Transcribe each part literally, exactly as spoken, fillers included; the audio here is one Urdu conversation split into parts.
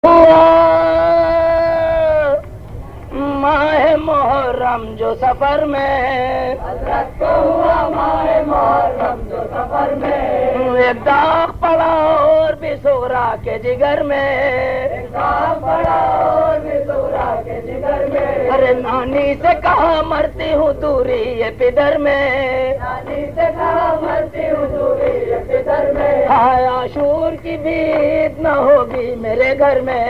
ماہ محرم جو سفر میں حضرت کو ہوا ماہ محرم جو سفر میں ایک داغ پڑا اور بھی سغرا کے جگر میں ایک داغ پڑا اور بھی سغرا کے جگر میں ارے نانی سے کہا مرتی ہوں دوری یہ پدر میں نانی سے کہا مرتی ہوں دوری یہ پدر میں ہائے عاشور کی بھی عید نہ ہوگی میرے گھر میں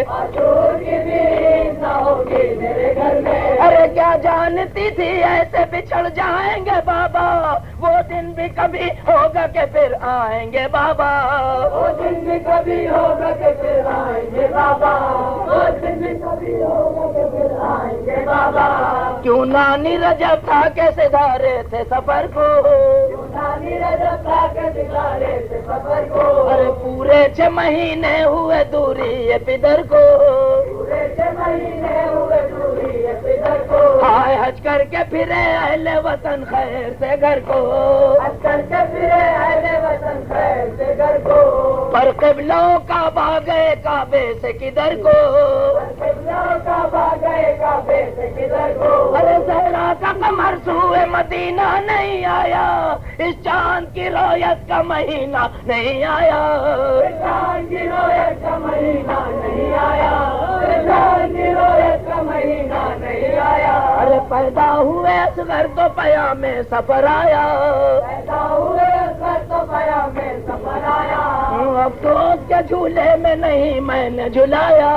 عاشور کی بھی عید نہ ہوگی میرے گھر میں ارے کیا جانتی تھی ایسے بچھڑ جائیں گے بابا وہ دن بھی کبھی ہوگا کہ پھر آئیں گے بابا وہ دن بھی کبھی ہوگا کہ پھر آئیں گے بابا وہ دن بھی کبھی ہوگا کہ پھر آئیں گے بابا کیوں نانی رجب تھا کہ سدھارے تھے سفر کو کیوں نانی رجب تھا کہ سدھارے تھے سفر کو ارے پورے چھ مہینے ہوئے دوری یہ پدر کو پورے چھ مہینے ہوئے دوری یہ پدر کو ہائے حج کر کے پھرے اہل وطن خیر سے گھر کو حج کر کے پھرے اہل وطن خیر سے گھر کو پر قبلوں کا بھاگے کعبے سے کدھر کو پر قبلوں کا بھاگے کعبے سے کدھر کو ارے زہرا کا قمر سوئے مدینہ نہیں آیا اس چاند کی رویت کا مہینہ نہیں آیا اس چاند کی رویت کا مہینہ نہیں آیا اس چاند کی رویت کا مہینہ نہیں آیا ارے پیدا ہوئے اصغر تو پیام سفر آیا پیدا ہوئے اصغر تو پیام سفر آیا افسوس کے جھولے میں نہیں میں نے جھلایا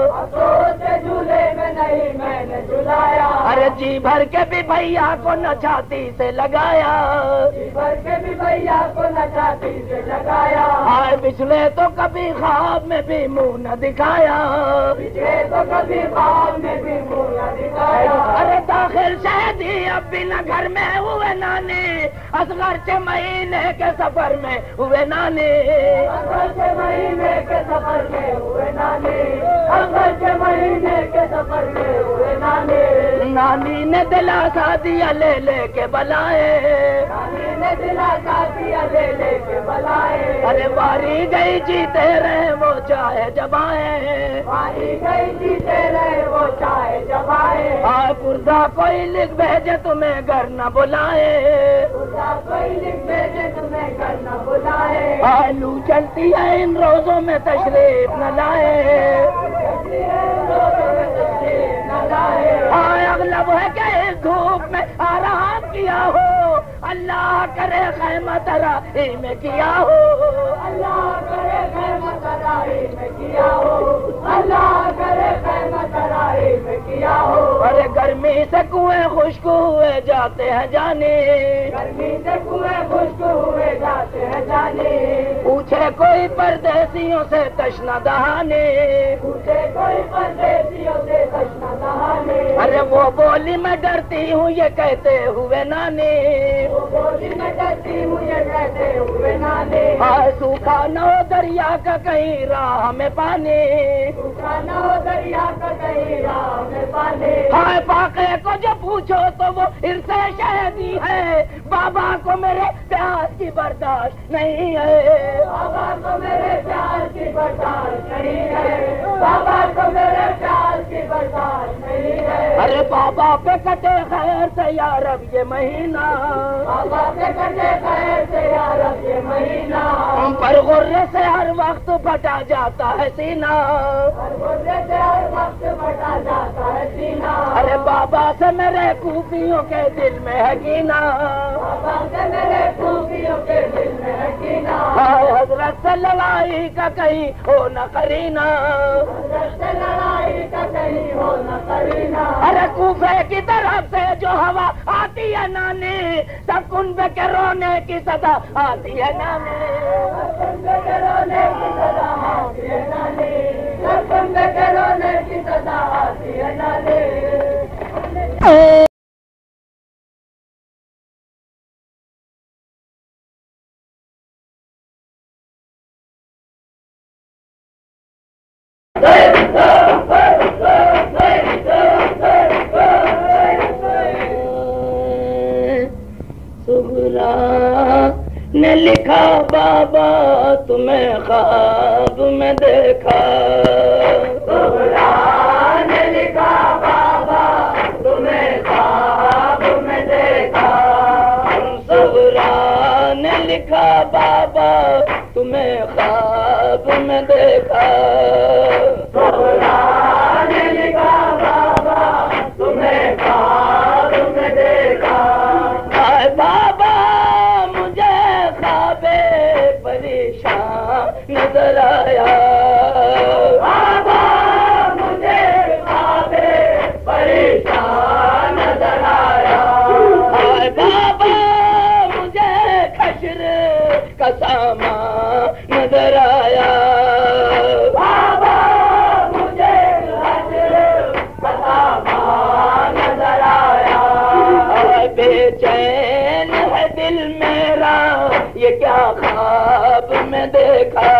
افسوس کے جھولے میں نہیں میں نے جھلایا ارے جی بھر کے بھی بھیا کو نہ چھاتی سے لگایا جی بھر کے بھی بھیا کو نہ چھاتی سے لگایا آئے پچھلے تو کبھی خواب میں بھی منہ نہ دکھایا پچھلے تو کبھی خواب میں بھی منہ نہ دکھایا ارے داخل شہدی اب بھی نہ گھر میں ہوئے نانے اصغر چھ مہینے کے سفر میں ہوئے نانے اصغر چھ مہینے کے سفر میں ہوئے نانے اصغر چھ مہینے کے سفر میں ہوئے نانے نانی نے دلاسا دیا لے لے کے بلائے نانی نے دلاسا دیا لے لے کے بلائے ارے باری گئی جیتے رہے وہ چاہے جب آئے باری گئی جیتے رہے وہ چاہے جب آئے آئے پردہ کوئی لکھ بھیجے تمہیں گھر نہ بلائے پردہ کوئی لکھ بھیجے تمہیں گھر نہ بلائے آئے لو چلتی ہے ان روزوں میں تشریف نہ لائے آئے اغلب ہے کہ اس دھوپ میں آرام کیا ہو اللہ کرے خیمہ ترائی میں کیا ہو اللہ کرے خیمہ ترائی میں کیا ہو اللہ کرے خیمہ ترائی میں کیا ہو ارے گرمی سے کنویں خشک ہوئے جاتے ہیں جانے گرمی سے کنویں خشک ہوئے جاتے ہیں جانے پوچھے کوئی پردیسیوں سے تشنہ دہانے پوچھے کوئی پردیسیوں سے تشنہ دہانے ارے وہ بولی میں ڈرتی ہوں یہ کہتے ہوئے نانے وہ بولی میں ڈرتی ہوں یہ کہتے ہوئے نانے ہائے سوکھا نہ ہو دریا کا کہیں راہ میں پانے سوکھا نہ ہو دریا کا کہیں راہ میں پانے ہائے پاکے کو جو پوچھو تو وہ عرص شہدی ہے بابا کو میرے پیار کی برداشت نہیں ہے بابا کو میرے پیار کی برداشت نہیں ہے بابا کو میرے پیار کی برداشت نہیں ہے ارے بابا پہ کٹے خیر سے یا رب یہ مہینہ بابا پہ کٹے خیر سے یا رب یہ مہینہ ہم پر غرے سے ہر وقت پھٹا جاتا ہے سینہ پر غرے سے ہر وقت پھٹا جاتا ہے سینہ ارے بابا سے میرے خوبیوں کے دل میں ہے کینہ بابا سے میرے خوبیوں کے دل میں ہے کینہ حضرت سے لڑائی کا کہیں ہو نہ کرینہ حضرت سے لڑائی کا کہیں ہو نہ کرینہ ارے کوفے کی طرف سے جو ہوا آتی ہے نانے سب کنبے کے رونے کی صدا آتی ہے نانے سب کنبے کے رونے کی صدا آتی ہے نانے سب کنبے کے رونے کی صدا آتی ہے نانے نے لکھا بابا تمہیں خواب میں دیکھا سہرا نے لکھا بابا تمہیں خواب میں دیکھا، آئے بابا مجھے خواب پریشان نظر آیا، بابا مجھے خواب پریشان نظر آیا، آئے بابا مجھے حشر کا سامان نظر آیا، بابا مجھے حشر کا سامان نظر آیا، آئے بے چین ہے دل میرا یہ کیا خواب میں دیکھا،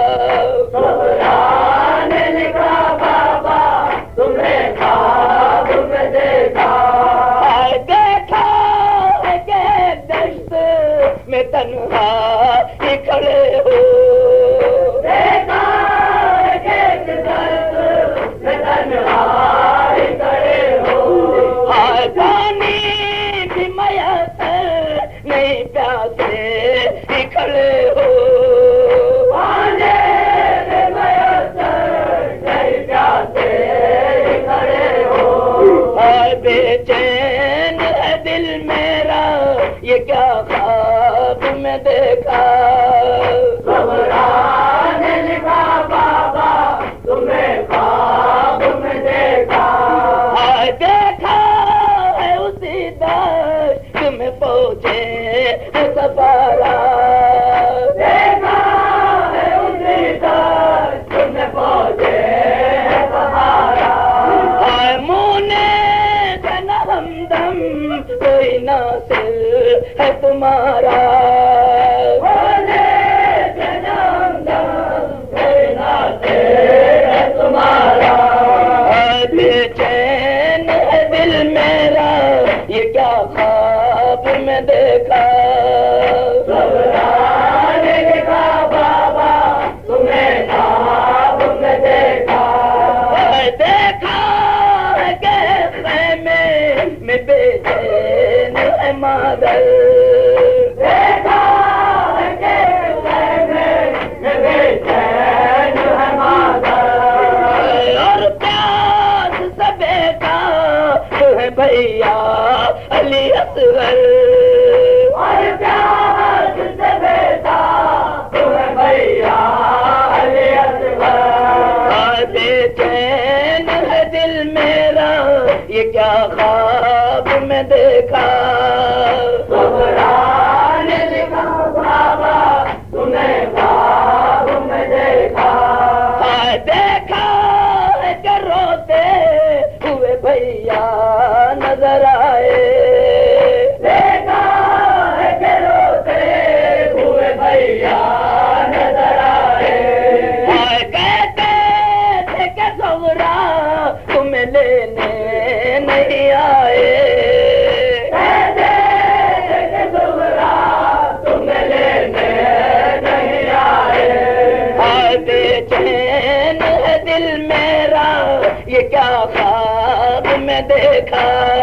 سہرا نے لکھا بابا تمہیں خواب میں دیکھا، آئے دیکھا ہے کہ دشت میں تنہا ہی کھڑے ہو، دیکھا ہے کہ دشت میں تنہا ہی کھڑے ہو، آئے پانی بھی میسر نہیں پیاسے ہی کھڑے ہو، پانی بھی میسر نہیں پیاسے ہی کھڑے ہو، آئے بے چین ہے دل میرا یہ کیا خواب میں دیکھا، سہرا نے لکھا بابا تمہیں خواب میں دیکھا، آئے دیکھا ہے اسی دشت میں پہنچے سفارا، دیکھا ہے اسی دشت میں پہنچے سفارا، آئے مونے جنا ہمدم کوئی ناصر ہے تمہارا، مونے جنا ہمدم کوئی ناصر ہے تمہارا، آئے بے چین ہے دل میرا یہ کیا خواب میں دیکھا، سہرا نے لکھا بابا تمہیں خواب میں دیکھا، آئے دیکھا ہے کہ خیمے میں بے چین ہے مادر، دیکھا ہے کہ خیمے میں بے چین ہے مادر، اور پیاس سے بیٹا ہے بھیا علی اصغر، اور پیاس سے بیٹا ہے بھیا علی اصغر، آئے بے چین ہے دل میرا یہ کیا خواب میں دیکھا، سہرا نے لکھا بابا تمہیں خواب میں دیکھا، آئے دیکھا ہے کہ روتے ہوئے بھیا نظر آئے، دیکھا ہے کہ روتے ہوئے بھیا نظر آئے، آئے کہتے تھے کہ سہرا تمہیں لینے نہیں آئے، کہتے تھے کہ سہرا تمہیں لینے نہیں آئے، آئے بے چین ہے دل میرا یہ کیا خواب میں دیکھا،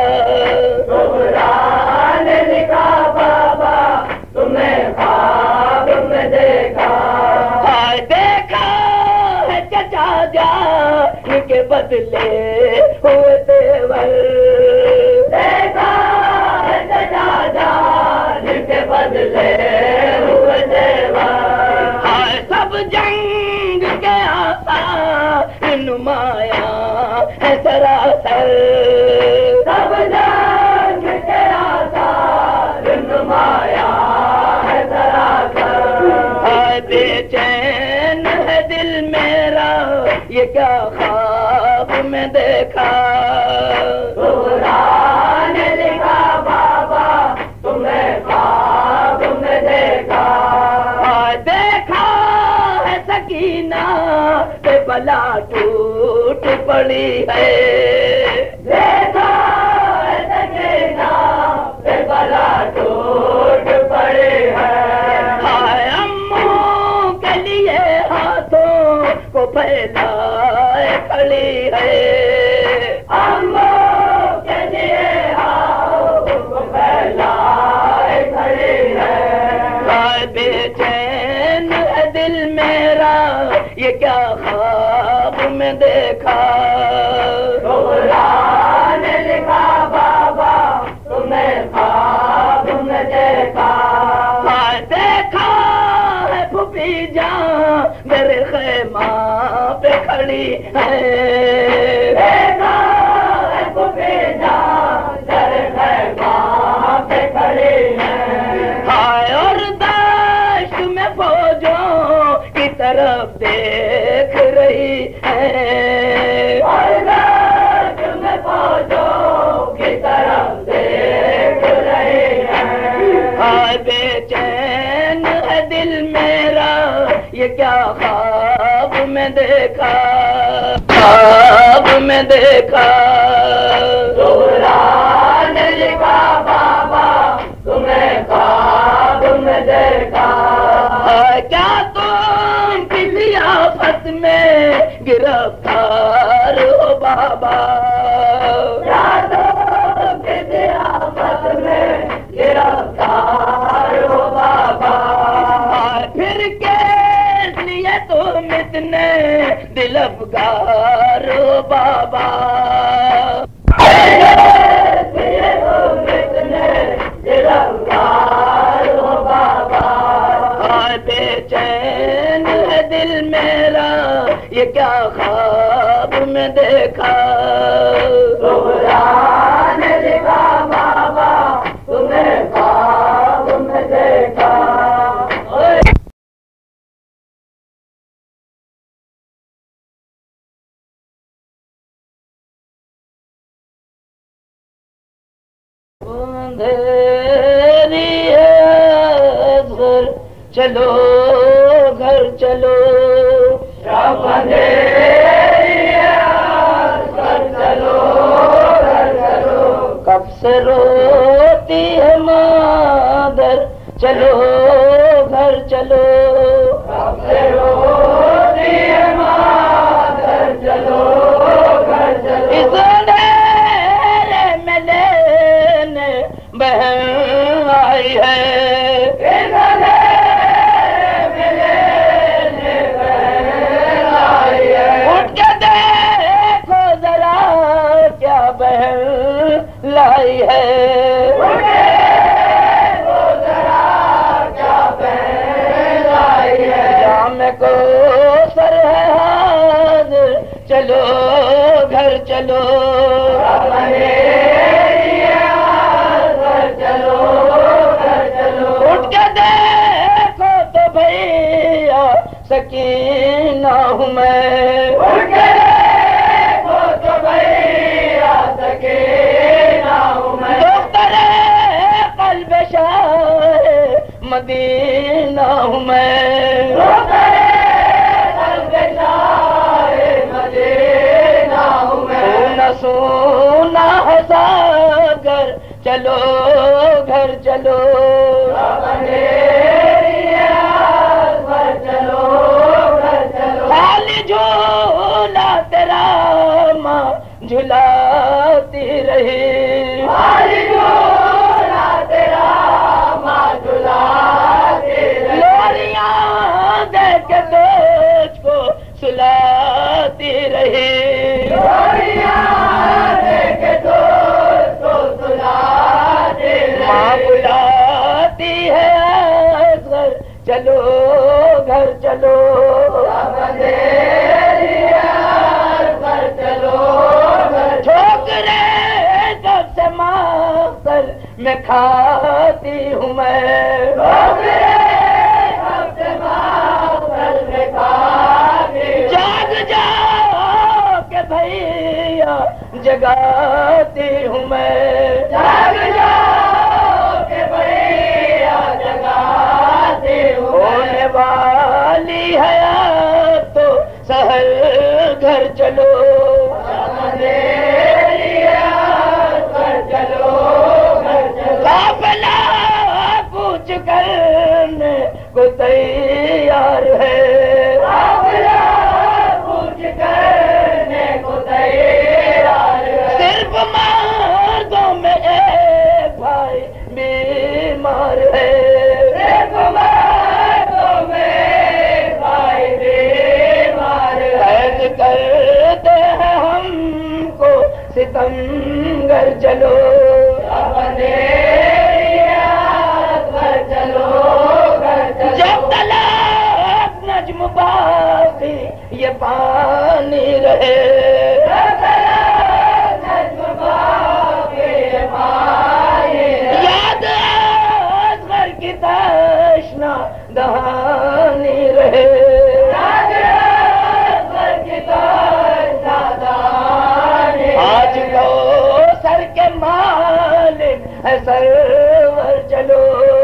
سہرا نے لکھا بابا تمہیں خواب میں دیکھا، آئے دیکھا ہے چچا جان کے بدلے ہوئے تیور، دیکھا ہے چچا جان کے بدلے ہوئے تیور، آئے سب جنگ کے آثار نمایاں ہے سراسر، سب جنگ کے آثار نمایاں ہے سراسر، آئے بے چین ہے دل میرا یہ کیا خواب میں دیکھا، سہرا نے لکھا بابا تمہیں خواب میں دیکھا، آئے دیکھا ہے سکینہ پہ بلا ٹوٹ پڑی ہے، دیکھا ہے سکینہ پہ بلا ٹوٹ پڑی ہے، آئے اموں کے لیے ہاتھوں کو پھیلائے کھڑی ہے، اموں کے لیے ہاتھوں کو پھیلائے کھڑی ہے، آئے بے چین ہے دل میرا یہ کیا خواب میں دیکھا سغرا نے لکھا بابا تمہیں خواب میں دیکھا ہائے دیکھا ہے پھوپھی جان میرے خیمہ پہ کھڑی ہے دیکھا ہے پھوپھی جان میرے خیمہ پہ کھڑی ہے ہائے اور دشت میں فوجوں کی طرف دیکھ رہی ہے اور دشت میں فوجوں کی طرف دیکھ رہی ہے ہائے بے چین ہے دل میرا یہ کیا خواب میں دیکھا خواب میں دیکھا سغرا نے لکھا بابا تمہیں خواب میں دیکھا کیا تم کسی آفت میں گرفتار ہو بابا کیا تم کسی آفت میں گرفتار ہو بابا پھر کس لیے تم اتنے دل افگار ہو بابا کس لیے تم اتنے دل افگار ہو بابا بے چین ہے دل میرا یہ کیا خواب میں دیکھا سغرا نے لکھا بابا تمہیں خواب میں دیکھا اندھیری ہے گھر چلو گھر چلو شب اندھیری ہے گھر چلو گھر چلو کب سے روتی ہے مادر چلو گھر چلو کب سے روتی ہے مادر چلو گھر چلو اس اندھیرے میں لینے بہن آئی ہے لائی ہے وہ ذرا کیا بہن لائی ہے جام کو سر ہے حاضر چلو گھر چلو گھر چلو گھر چلو اٹھ کے دیکھو تو بھیا سکینہ ہوں میں اٹھ کے دیکھو تو بھیا سکینہ ہوں میں دختر قلب شاہ مدینہ ہوں میں دختر قلب شاہ مدینہ ہوں میں سونا ہے ساگر چلو گھر چلو خالی جھولا تیرا ماں جھلاتی رہی خالی جھولا تیرا ماں جھلاتی رہی لوریاں دے کے تجھ کو سلاتی رہی لوریاں دے کے تجھ کو سلاتی رہی ماں بلاتی ہے گھر چلو گھر چلو ٹھوکرے جب سے ماخذ میں کھاتی ہوں میں ٹھوکرے جب سے ماخذ میں کھاتی ہوں جاگ جاؤ کہ بھیا جگاتی ہوں میں جاگ جاؤ کہ بھیا جگاتی ہوں ہونے والی ہے تو سحر گھر چلو قافلہ کچھ کرنے کو تیار ہے قافلہ کچھ کرنے کو تیار ہے صرف مردوں میں ایک بھائی بیمار ہے صرف مردوں میں ایک بھائی بیمار ہے ستمگر چلو جب تلک نجم باقی یہ پانی رہے یاد اصغر کی تشنا دہانی رہے آج کو سر کے مالک ہے سرور چلو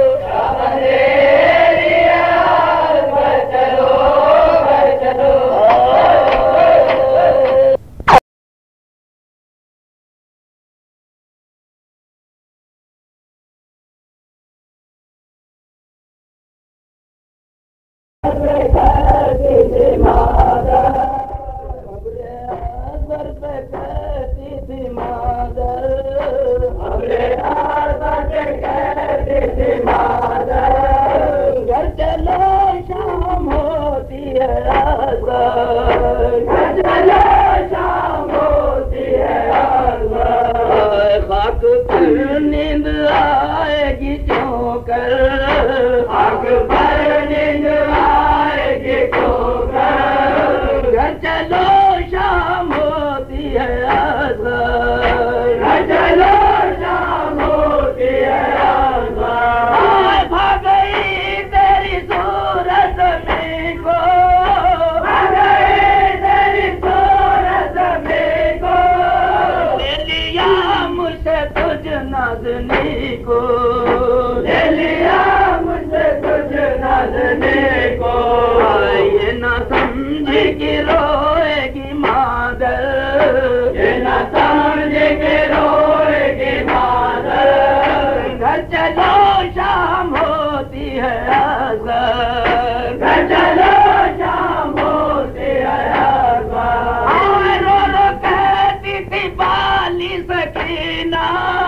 نیند آئے گی کیوں کر آگ پر نیند آئے گی کیوں کر گھر چلو شام ہوتی ہے اصغر گھر چلو شام ہوتی ہے اصغر آئے بھاگ گئی تیری صورت میں کو بھاگ گئی تیری صورت میں کو لے لیا مجھ سے تجھ نازنی کو لے لیا مجھ سے تجھ نازنی کو یہ نہ سمجھے کہ روئے گی مادر یہ نہ سمجھے کہ روئے گی مادر گھر چلو شام ہوتی ہے اصغر گھر چلو شام ہوتی ہے اصغر آئے رو رو کہتی تھی بالی سکینہ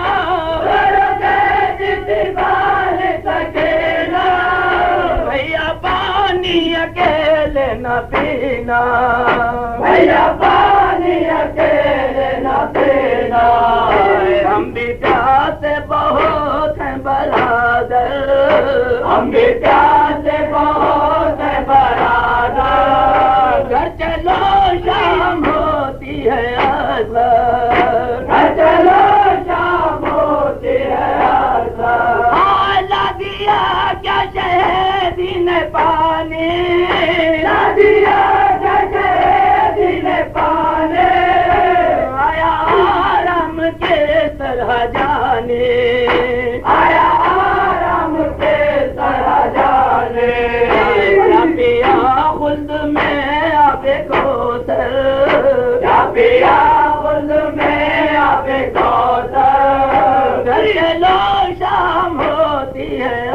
بھیا پانی اکیلے نہ پینا بھیا پانی اکیلے نہ پینا ہم بھی پیاسے بہت ہیں برادر ہم بھی پیاسے بہت ہیں برادر گھر چلو شام ہوتی ہے اصغر گھر چلو شام ہوتی ہے اصغر لا دیا کیا شہیدی نے پانے لا دیا کیا شہیدی نے پانے آیا آرام کے طرح جانے آیا آرام کے طرح جانے کیا پیا خلد میں آب کوثر کیا پیا خلد میں آب کوثر گھر چلو شام ہوتی ہے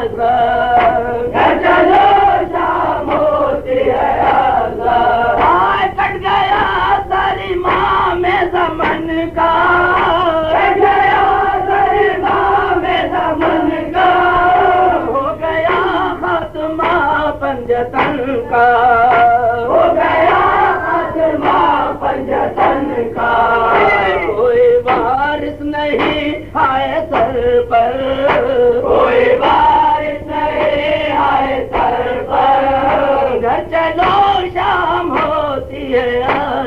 اصغر گھر چلو شام ہوتی ہے اصغر آئے کٹ گیا ساری ماں میں زمن کا کٹ گیا ساری ماں میں زمن کا ہو گیا خاتمہ پنجتن کا ہو گیا خاتمہ پنجتن کا کوئی وارث نہیں آئے سر پر کوئی بارش نہیں آئے سر پر گھر چلو شام ہوتی ہے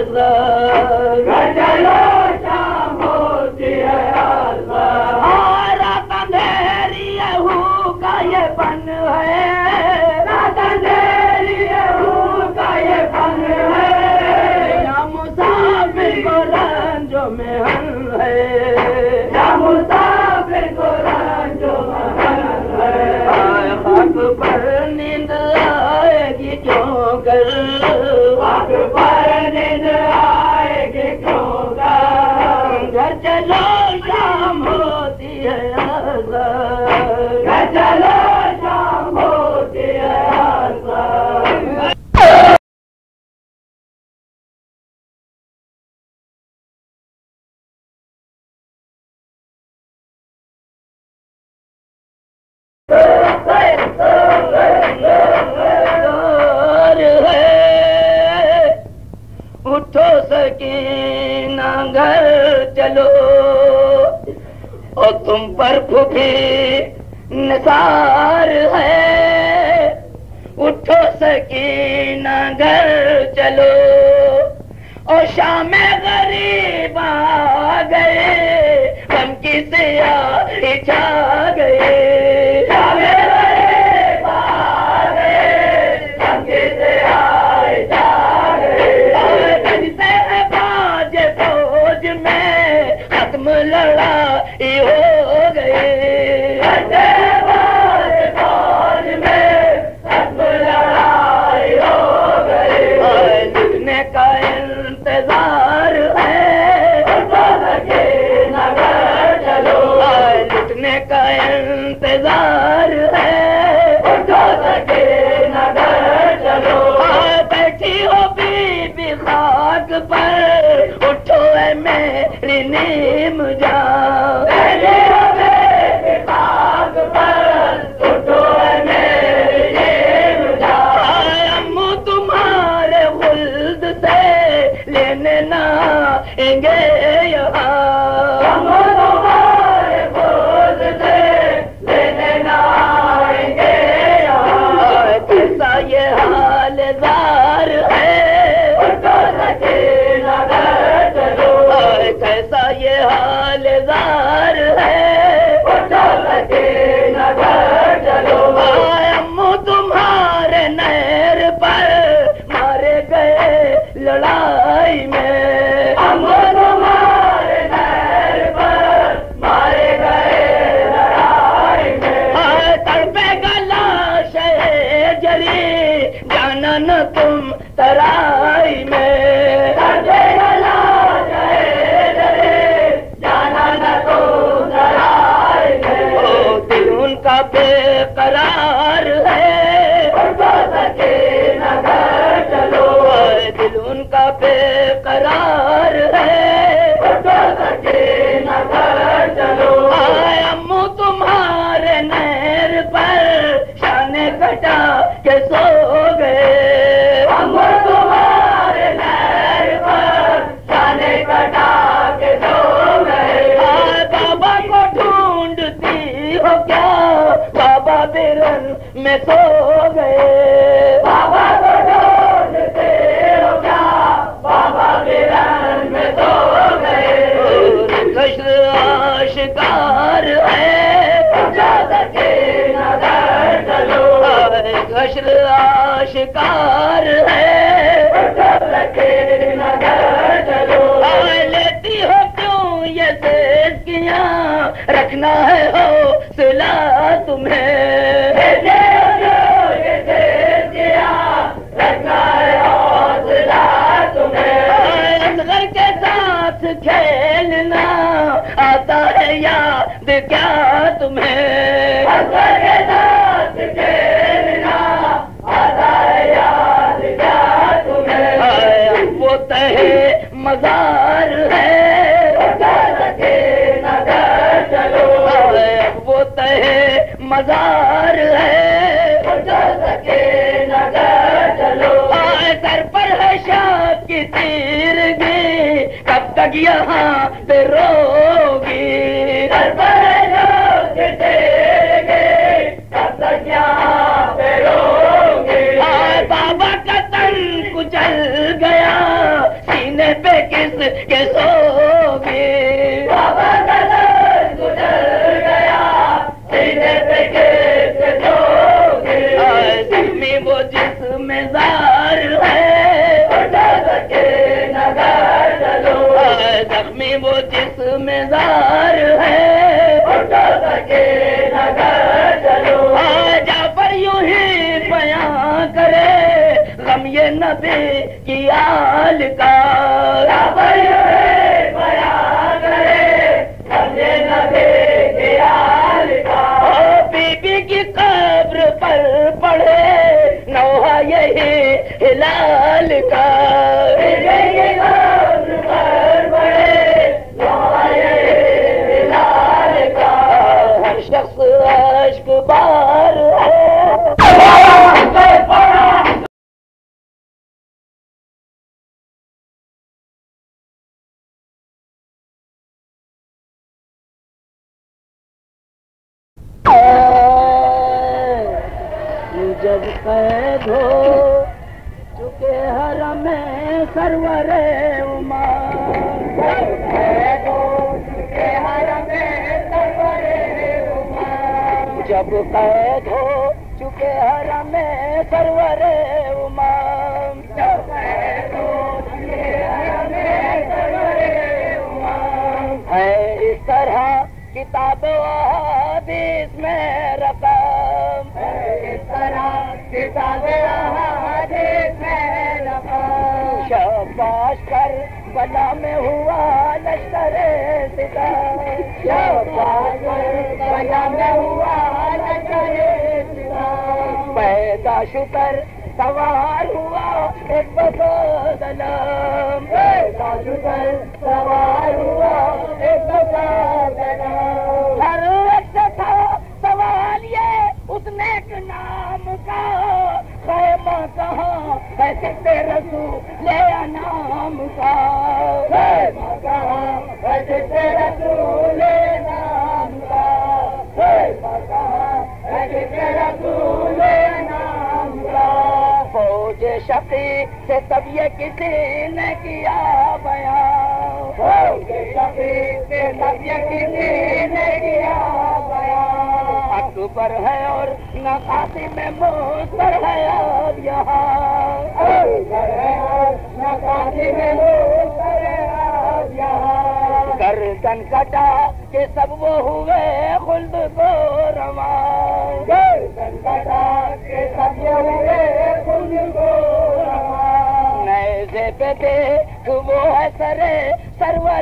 اصغر گھر چلو شام ہوتی ہے اصغر رات اندھیری ہو کا یہ فن ہے رات اندھیری ہو کا یہ فن ہے یا مسافر کو رنجو میں ہن ہے یا مسافر کو رنجو میں ہن ہے خاک پر نیند آئے گی کیوں کر خاک پر نیند آئے گی کیوں کر گھر چلو شام ہوتی ہے اصغر گھر چلو شام ہوتی ہے اصغر اٹھو سکینہ گھر چلو، اور تم پر پھوپھی نثار ہے، اٹھو سکینہ گھر چلو، اور شام غریب آ گئے، غم کی سیاہی چھا گئے، شام غریب آ گئے، غم کی سیاہی چھا گئے، بجتے ہیں باج فوج میں ختم لڑائی ہو گئی، بجتے ہیں باج فوج میں ختم لڑائی ہو گئی، لٹنے کا انتظار ہے، اٹھو سکینہ گھر چلو، لٹنے کا انتظار ہے، اٹھو سکینہ گھر چلو، بیٹھی ہو بی بی خاک پر، اٹھو اے میری نیم جان، بیٹھی ہو بی بی خاک پر، اٹھو اے میری نیم جان، امو تمہارے خلد سے لینے نہ آئیں گے یہاں، امو تمہارے خلد سے لینے نہ آئیں گے یہاں، کیسا یہ حال زار ہے، اٹھو سکینہ گھر چلو، کیسا یہ حال زار ہے، اٹھو سکینہ گھر چلو، امو تمہارے نہر پر مارے گئے لڑائی میں، امو تمہارے نہر پر مارے گئے لڑائی میں، تڑپے گا لاش جری جانا نہ تم ترائی میں، تڑپے گا لاش جری جانا نہ تم ترائی میں، دل ان کا بے قرار ہے، اٹھو سکینہ گھر چلو، دل ان کا بے قرار ہے، اٹھو سکینہ گھر چلو، امو تمہارے نہر پر شانے کٹا کے سو گئے، امو تمہارے نہر پر شانے کٹا کے سو گئے، بابا کو ڈھونڈتی ہو کیا، بابا برن میں سو گئے، بابا کو ڈھونڈتے ہو کیا، بابا برن میں سو گئے، کشر آشکار ہے، اٹھو سکینہ گھر چلو، کشر آشکار ہے، اٹھو سکینہ گھر چلو، لیتی ہو کیوں یہ سیسکیاں، رکھنا ہے حوصلہ تمہیں، لیتی ہو کیوں یہ سیسکیاں، رکھنا ہے حوصلہ تمہیں، اصغر کے ساتھ کھیلنا آتا ہے یاد کیا تمہیں، اصغر کے ساتھ کھیلنا آتا ہے یاد کیا تمہیں، وہ تہے مزار ہے، اٹھو سکینہ گھر چلو، وہ تہے مزار ہے، اٹھو سکینہ گھر چلو، سر پر ہے شاہ کی تیرگی، کب تک یہاں پہ روگی، سر پر ہے شاہ کی تیرگی، کب تک یہاں پہ روگی، بابا کا تن کچل گیا، سینے پہ کس کے سوگی، بابا کا تن کچل گیا، سینے پہ کس کے سوگی، زخمی وہ جسم زار ہے، اٹھو سکینہ گھر چلو، زخمی وہ جسم زار ہے، اٹھو سکینہ گھر چلو، جعفر یوں ہی بیان کرے غم یہ نبی کی آل کا، جعفر یوں ہی بیان کرے غم یہ نبی کی آل کا، بی بی کی قبر پر پڑھے نوحہ یہی ہلال کا، بی بی کی قبر پر پڑھے نوحہ یہی ہلال کا، ہر شخص اشک بار ہے، قید ہو چکے حرم سرور عمر، قید ہو چکے حرم سرور عمر، جب قید ہو چکے حرم سرور عمر، جب قید ہو چکے حرم سرور عمر، ہے اس طرح کتاب و حدیث میں رقم، ہے اس طرح کتاب و حدیث میں رقم، شاباش کر بلا میں ہوا لشکر ستم، شاباش کر بلا میں ہوا لشکر ستم، پیدا شکر سوار ہوا ایک بسودلم، پیدا شکر سوار ہوا ایک بسودلم، ہر وقت تھا سوال یہ اس نیک نام کا، خیمہ کہاں ہے سکتے رسول انعام کا، خیمہ کہاں ہے سکتے رسول انعام کا، خیمہ کہاں ہے سکتے رسول انعام کا، فوج شقی سے تب یہ کسی نے کیا بیان، فوج شقی سے تب یہ کسی نے کیا بیان، اکبر ہے اور نہ قاسم میں مستر ہے اب یہاں، اکبر ہے اور نہ قاسم میں مستر ہے اب یہاں، گردن کٹا کہ سب وہ ہوئے خلد کو رواں، گردن کٹا کہ سب یہ ہوئے خلد کو رواں، نیزے پہ دیکھ وہ ہے سرے سرور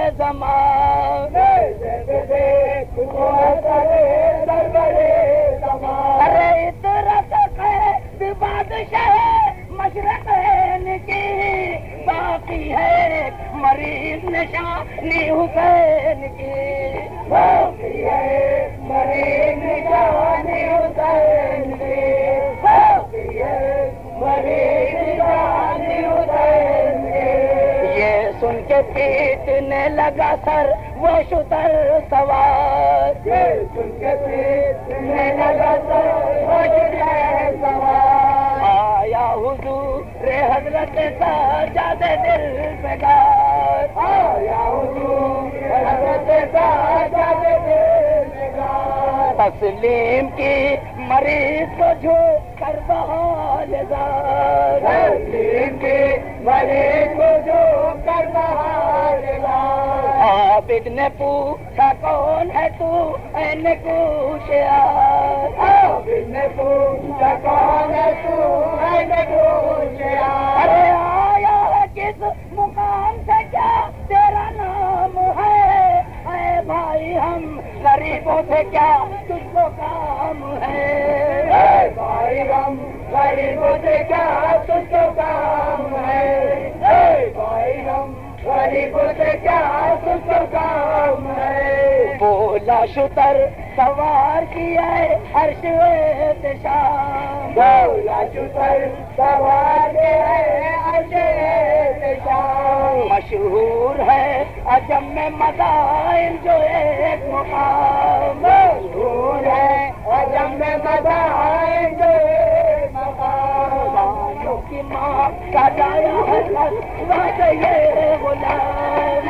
زمان، نیزے پہ دیکھ وہ ہے سرے سرور زمان، ارے اطرت قید بادشاہ مشرقین کی، باقی ہے مریض نشانی حسین کی، باقی ہے مریض نشانی حسین کی، باقی ہے مریض نشانی حسین کی، یہ سن کے پیٹنے لگا سر وہ شتر سوار، یہ سن کے پیٹنے لگا سر وہ شتر سوار، آیا حضور حضرت سجاد دل پگار، آیا حضور حضرت سجاد دل پگار، تسلیم کی مریض کو جھو کر بحال زار، تسلیم کی مریض کو جھو کر بحال زار، عابد نے پوچھا کون ہے تو اے نکوشیار، عابد نے پوچھا کون ہے تو اے نکوشیار، ارے آیا ہے کس مقام سے کیا تیرا نام ہے، اے بھائی ہم غریبوں سے کیا تجھ کو کام ہے، اے بھائی ہم غریبوں سے کیا تجھ کو کام ہے، اے بھائی ہم غریبوں سے کیا تجھ کو کام ہے، بولا شتر سوار کیا ہے عرش احتشام، بولا شتر سوار کیا ہے عرش احتشام، مشہور ہے عجم میں مدائن جو ایک مقام، مشہور ہے عجم میں مدائن جو ایک مقام، مانو کی ماں کا لایا ہے وقت یہ غلام،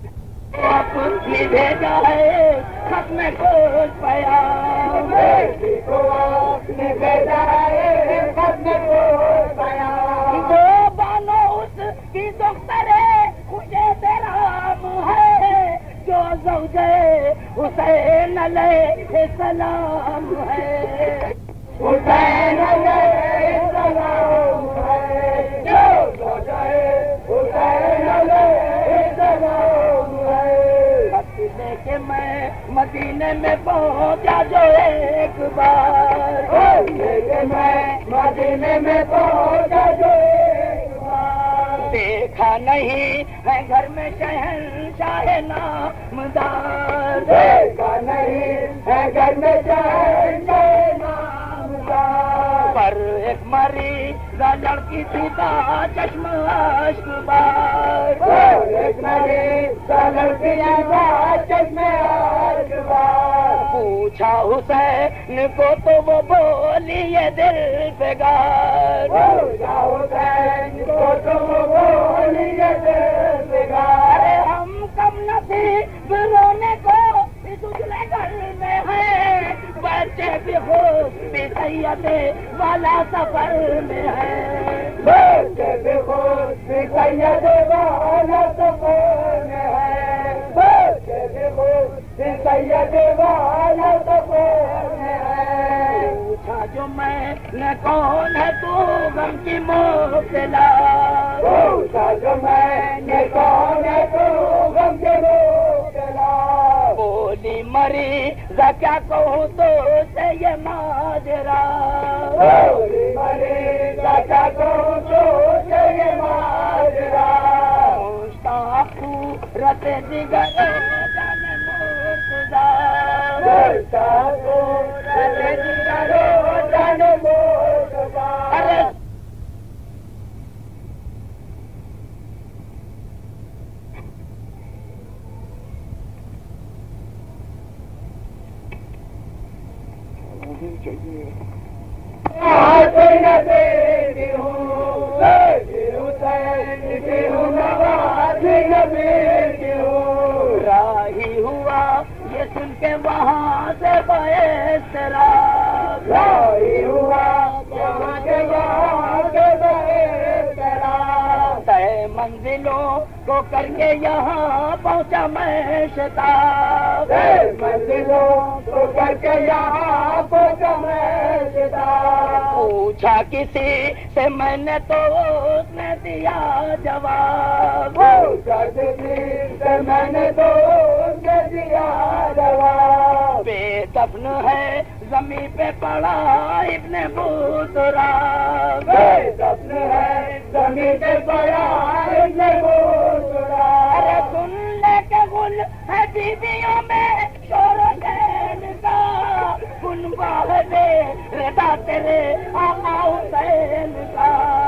اپنی بھیجا ہے ختم کچھ پیام، بیٹی کو اپنی بھیجا ہے ختم کچھ پیام، وہ بانو اس کی دختر خوشے درام ہے، جو زوجے حسین علیہ السلام ہے، حسین علیہ السلام ہے، جو زوجے حسین علیہ السلام ہے، لے کے میں مدینے میں پہنچا جو ایک بار، لے کے میں مدینے میں پہنچا جو ایک بار، دیکھا نہیں ہے گھر میں شہنشاہ نامدار، دیکھا نہیں ہے گھر میں شہنشاہ نامدار، پر ایک مریض لڑکی تھی تا چشم اشک بار، ایک مریض لڑکی تا چشم اشک بار، پوچھا حسین کو تو وہ بولی یہ دل پگار، پوچھا حسین کو تو وہ بولی یہ دل پگار، ارے ہم کم نصیب رونے کو اس اجلے گھر میں ہیں، بچے بھی خوش بھی سید والا سفر میں ہے، بچے بھی خوش بھی سید والا سفر میں ہے، بچے بھی خوش بھی سید والا سفر میں ہے، پوچھا جو میں نے کون ہے تو غم کی مبتلا، پوچھا جو میں نے کون ہے تو غم کی مبتلا، بولی مری کیا کہوں تو سے یہ ماجرا، بولی مری کیا کہوں تو سے یہ ماجرا، مشتاق رت دیگر جانے مرتضی، مشتاق رت دیگر جانے مرتضی، ارے راہی ہوا یہ سن کے وہاں سے بیسترا، راہی ہوا وہاں سے وہاں سے بیسترا، طے منزلوں کو کر کے یہاں پہنچا میں شتاب، طے منزلوں کو کر کے یہاں پہنچا میں شتاب، پوچھا کسی سے میں نے تو اس نے دیا جواب، پوچھا کسی سے میں نے تو اس نے دیا جواب، بے دفن ہے زمین پہ پڑا ابن بوسرا، بے دفن ہے زمین پہ پڑا ابن بوسرا، ارے سن لے کے گل ہے بیویوں میں شور و شین کا، کن باہدے رضا تیرے آقا حسین کا،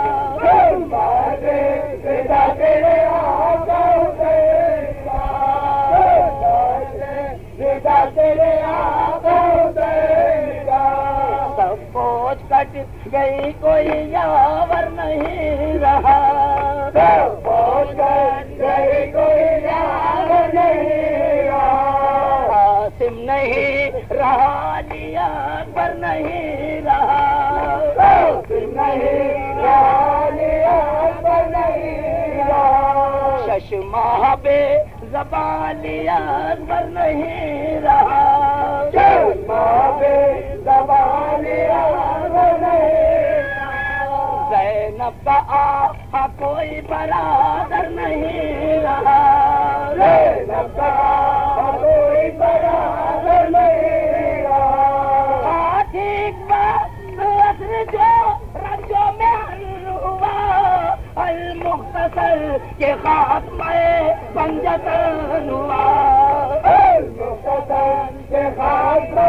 کن باہدے رضا تیرے آقا حسین کا، کن باہدے رضا تیرے آقا حسین کا، سب فوج کٹ گئی کوئی یاور نہیں رہا، سب فوج کٹ گئی کوئی یاور نہیں رہا، قاسم نہیں رہا لیا پر نہیں رہا، قاسم نہیں رہا لیا پر نہیں رہا، شش ماہ بے زبان لیا پر نہیں رہا، شش ماہ بے زبان لیا پر نہیں رہا، زینب کا آقا کوئی برادر نہیں رہا، زینب کا آقا کوئی برادر نہیں رہا، ٹھیک بات اثر جو رنجوں میں حل ہوا، المختصر کے خاتمہ پنجتن ہوا، المختصر کے خاتمہ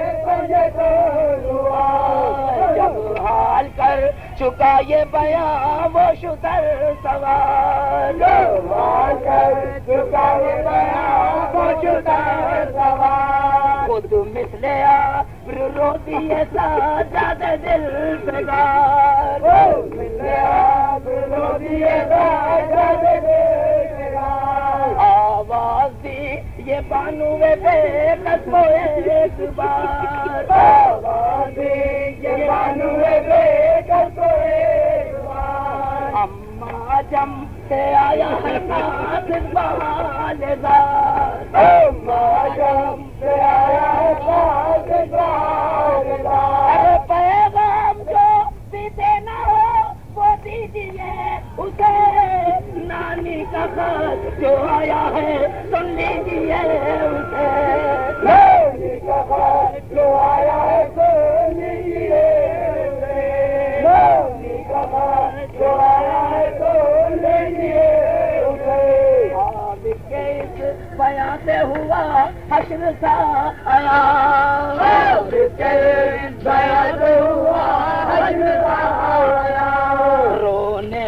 پنجتن ہوا، جب حال کر چکا یہ بیان وہ شتر سوار، جب حال کر چکا یہ بیان وہ شتر سوار، خود مثل ابر رو دیے سجاد دل پگار، خود مثل ابر رو دیے سجاد دل پگار، آواز دی یہ بانو بے قسم ایک بار، آواز دی یہ بانو بے قسم ایک بار، اما جم سے آیا ہے قاصد بہالدار، اما جم سے آیا ہے قاصد بہالدار، ارے پیغام جو بھی دینا ہو وہ دیجیے اسے، نانی کا خط جو آیا ہے سن لیجیے اسے، نانی کا خط جو آیا ہے سن لیجیے اسے، نانی کا خط جو آیا ہے سن لیجیے اسے، آپ کے اس بیان سے ہوا حشر سا آیا، آپ کے اس بیان سے ہوا حشر سا آیا، رونے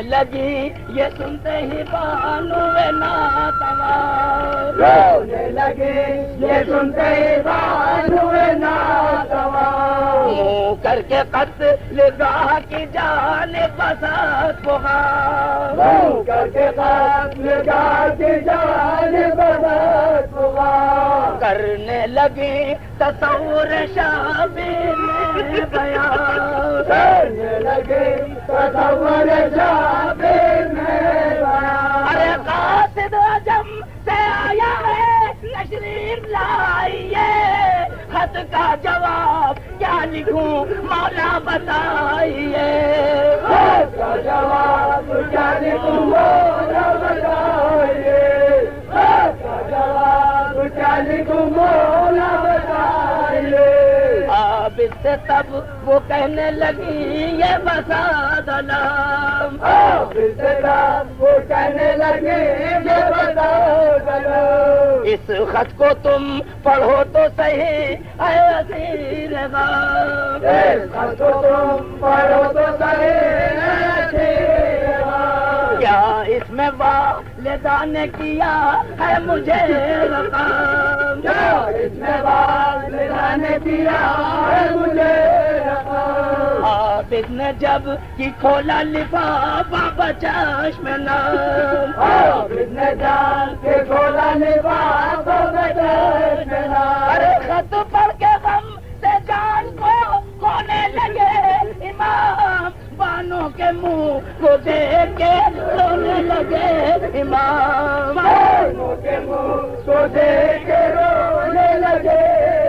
لگی یہ سنتے ہی بانو ناتواں، رونے لگی یہ سنتے ہی بانو ناتواں، منہ کر کے قتل گاہ کی جانب بسات بغار، منہ کر کے قتل گاہ کی جانب بسات بغار، کرنے لگی تصور شابیر میں بیان، کرنے لگی تصور شابیر میں بیان، ارے قاصد عجم سے آیا ہے تشریف لائیے، خط کا جواب کیا لکھوں مولا بتائیے، خط کا جواب کیا لکھوں مولا بتائیے، خط کا جواب کیا لکھوں مولا بتائیے، اب اس سے تب وہ کہنے لگی یہ بساد علام، اب اس سے تب وہ کہنے لگی یہ بساد علام، اس خط کو تم پڑھو تو صحیح اے اسیر غم، اس خط کو تم پڑھو تو صحیح اے اسیر غم، کیا اس میں والدہ نے کیا ہے مجھے رقم، کیا اس میں والدہ نے کیا ہے مجھے رقم، حافظ نے جب کی کھولا لفافہ بچشم نم، حافظ نے جب کی کھولا لفافہ بچشم نم، ارے خط پڑھ کے غم سے جان کو کھونے لگے امام، بانوں کے منہ کو دیکھ کے رونے لگے امام، بانوں کے منہ کو دیکھ کے رونے لگے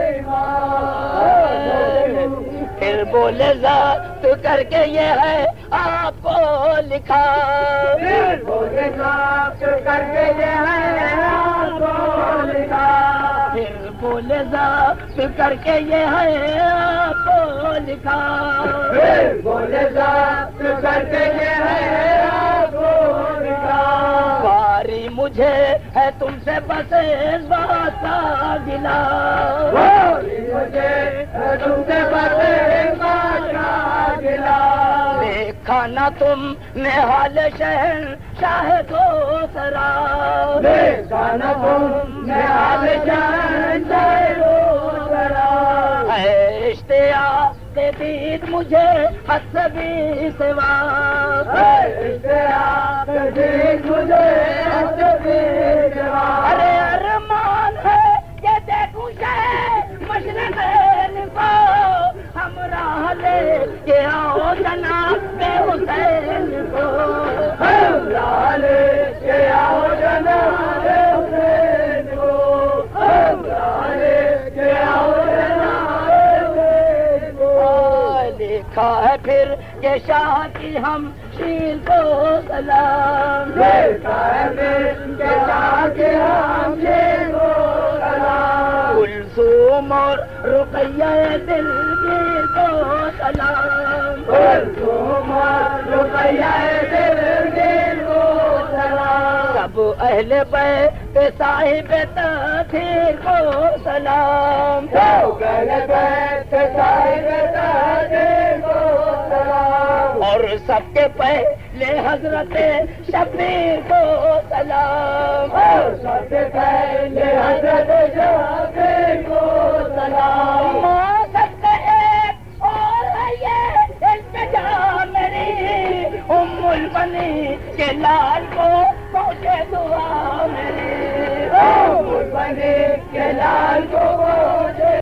امام، پھر بولے ذات کر کے یہ ہے آپ کو لکھا، پھر بولے ذات کر کے یہ ہے آپ کو لکھا، پھر بولے ذات کر کے یہ ہے آپ کو لکھا، پھر بولے ذات کر کے یہ ہے آپ کو لکھا، باری مجھے ہے تم سے بس اس بات کا گلا، باری مجھے ہے تم سے بس اس بات کا گلا، دیکھا نہ تم نے حال شہر شاہ کو سرا، دیکھا نہ تم نے حال شہر شاہ کو سرا، اے اشتیاق دید مجھے حد سے بھی سوا، اے اشتیاق دید مجھے حد سے بھی سوا، ارے ارمان ہے کہ دیکھوں شہر مشرق کو، ہمراہ لے کے آؤ جناب حسین کو، ہمراہ لے کے آؤ جناب حسین کو، ہمراہ لے کے آؤ جناب حسین کو، لکھا ہے پھر کہ شاہ کی ہم شیر کو سلام، لکھا ہے پھر کہ شاہ کی ہم شیر کو سلام، کلثوم اور رقیہ دلگیر کو سلام، کلثوم اور رقیہ دلگیر کو سلام، سب اہل بیت صاحب تطہیر کو سلام، سب اہل بیت صاحب تطہیر کو سلام، اور سب کے پہلے حضرت شبیر کو سلام، اور سب کے پہلے حضرت شبیر کو سلام، ماں سب کا ایک اور ہے یہ التجا میری، ام البنی کے لال کو پہنچے دعا میری، ام البنی کے لال کو پہنچے،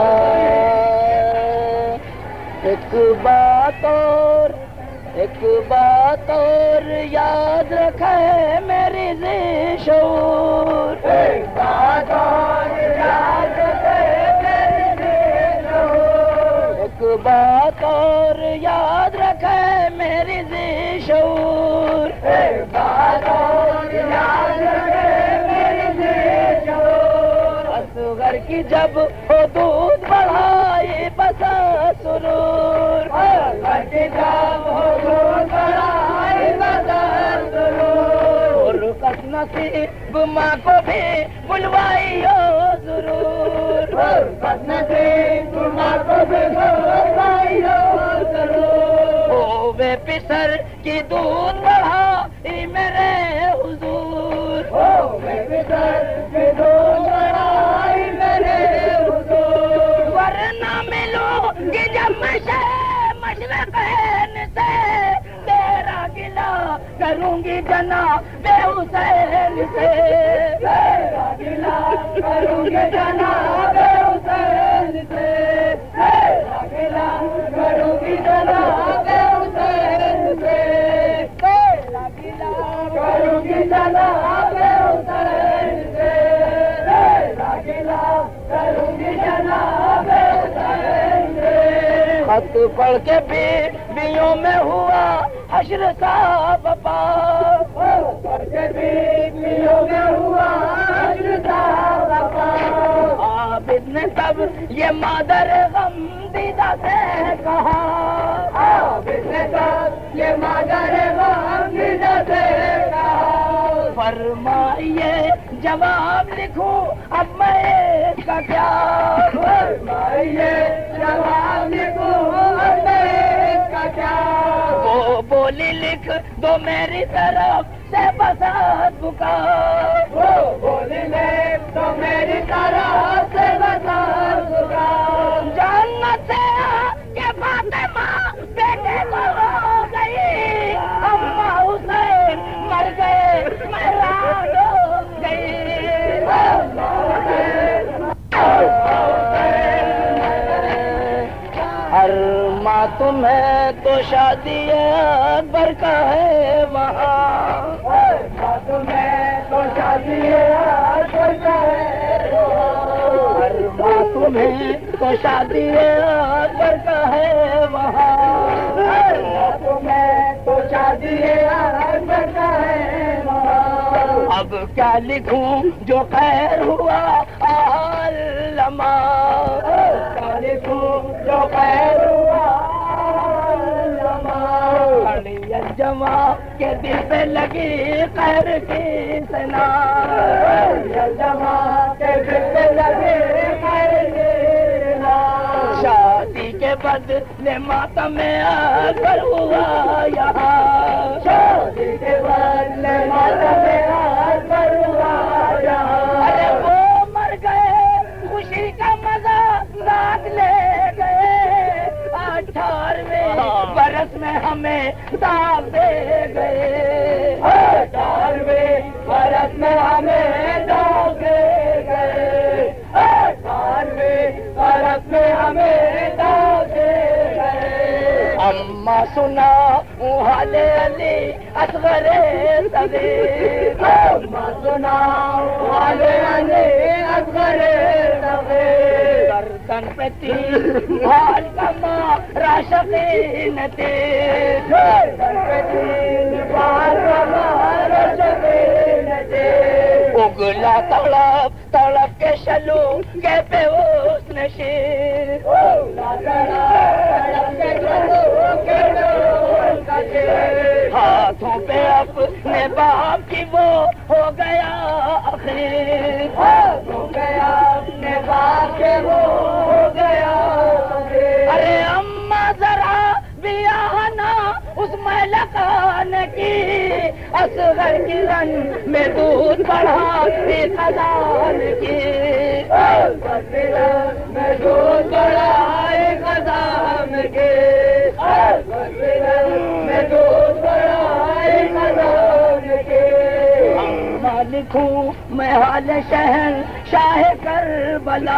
ایک بات اور ایک بات اور یاد رکھے میری ذی شعور، ایک بات اور یاد رکھے میری ذی شعور، ایک بات اور یاد رکھے میری ذی شعور، ایک بات اور یاد رکھے میری ذی شعور، اصغر کی جب حدود بڑھائی بس سرور، اصغر کی جب حدود بڑھائی بس سرور، رخصت نصیب ماں کو بھی بلوائیو ضرور، رخصت نصیب ماں کو بھی بلوائیو ضرور، ہو ہوئے پسر کی دودھ بڑھا میرے حضور، ہوئے پسر کی دودھ بڑھا میرے حضور، ورنہ ملو گی جب مشے مشرقین سے تیرا گلا کروں گی جناب حسین سے، تیرا گلا کروں گی جناب حسین سے، تیرا گلا کروں گی جناب حسین سے، تیرا گلا کروں گی جناب حسین سے، تیرا گلا کروں گی جناب حسین سے۔ خط پڑھ کے بیویوں میں ہوا حشر کا بپا، پڑھ کے بیویوں میں ہوا حشر کا بپا، عابد نے تب یہ مادر غم دیدہ سے کہا، عابد نے تب یہ مادر غم دیدہ سے کہا، فرمائیے جواب لکھوں اب میں اس کا کیا، فرمائیے جواب لکھوں اب میں اس کا کیا، وہ بولی لکھ دو میری طرف سے بسات بکا، وہ بولی لکھ دو میری طرف سے بسات بکا، جنت سے کہ فاطمہ بیٹے کو ہو گئی، اماں حسین مر گئے میں راگ ہو گئی، ہر ماں تمہیں تو شادی اکبر کا ہے وہاں، ہر ماں تمہیں تو شادی اکبر کا ہے وہاں، ہر ماں تمہیں تو شادی اکبر کا ہے وہاں، ہر ماں تمہیں تو شادی اکبر کا ہے وہاں، اب کیا لکھوں جو خیر ہوا علما، کیا لکھوں جو خیر ہوا علما، کھڑی الجما کے دل پہ لگی خیر کی سنا، الجما کے دل پہ لگی خیر کی سنا، شادی کے بدلے ماتم اکبر ہوا یہاں، شادی کے بدلے ماتم اکبر ہوا یہاں، ارے وہ مر گئے خوشی کا مزہ ساتھ لے گئے، اٹھارہویں برس میں ہمیں داغ دے گئے، اٹھارہویں برس میں ہمیں داغ دے گئے، اٹھارہویں برس میں ہمیں داغ دے گئے، اماں سنا حال علی اصغر صغیر، اماں سنا حال علی اصغر صغیر، گردن پہ تین بھال کا مارا شقین تیر، گردن پہ تین بھال کا مارا شقین تیر، اگلا تڑپ تڑپ کے شلو کے پہ اس نے شیر، اگلا تڑپ کے شلو کے پہ اس کا شیر، ہاتھوں پہ اپنے باپ کی وہ ہو گیا اخیر، ہاتھوں پہ اپنے باپ کے وہ ہو گیا اخیر، ارے اماں ذرا بھی آنا اس ملکان کی، اصغر کی رن میں دودھ بڑھا خزان کی، اصغر کی رن میں دودھ بڑھا خزان کی، اصغر کی رن میں دودھ بڑھا خزان کی، اماں لکھوں میں حال شہر شاہ کربلا،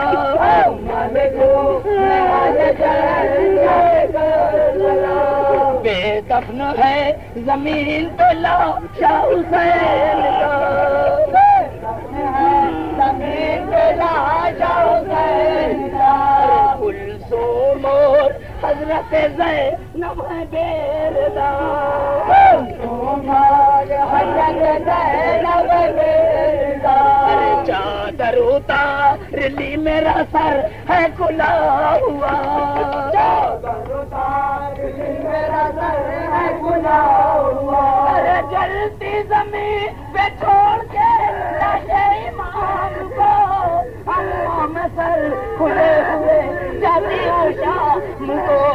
اماں لکھوں میں حال شہر شاہ کربلا، بے دفن ہے زمین تو لا شاہ حسین کا، بے دفن ہے زمین تو لا شاہ حسین کا، کلثوم اور حضرت زینب ہے بیردا، کلثوم اور حضرت زینب ہے بیردا، چادر اتار لی میرا سر ہے کھلا ہوا، چادر اتار لی میرا سر ہے کھلا ہوا، ارے جلتی زمین پہ چھوڑ کے لاش امام کو، اماں میں سر کھلے ہوئے جاتی ہوں شام کو،